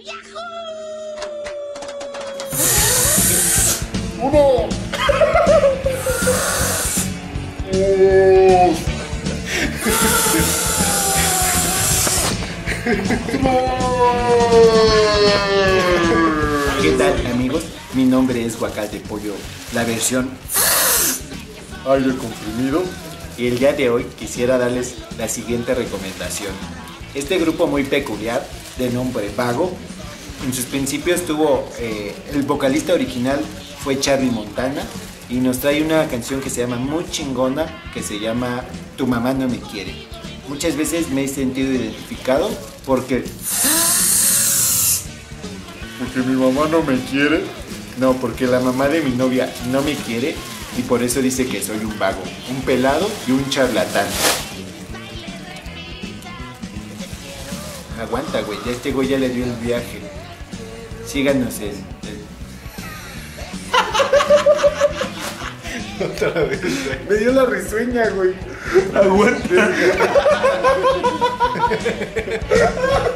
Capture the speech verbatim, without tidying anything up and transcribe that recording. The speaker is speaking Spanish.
Uno. ¿Qué tal, amigos? Mi nombre es Guacal de Pollo, la versión aire comprimido. y el día de hoy quisiera darles la siguiente recomendación. Este grupo muy peculiar, de nombre Vago, en sus principios tuvo, eh, el vocalista original fue Charlie Montana y nos trae una canción que se llama muy chingona, que se llama Tu mamá no me quiere. Muchas veces me he sentido identificado porque... Porque mi mamá no me quiere. No, porque la mamá de mi novia no me quiere y por eso dice que soy un vago, un pelado y un charlatán. Aguanta, güey, ya este güey ya le dio el viaje. Síganos en... en... Otra vez, güey. Me dio la risueña, güey. Aguanta.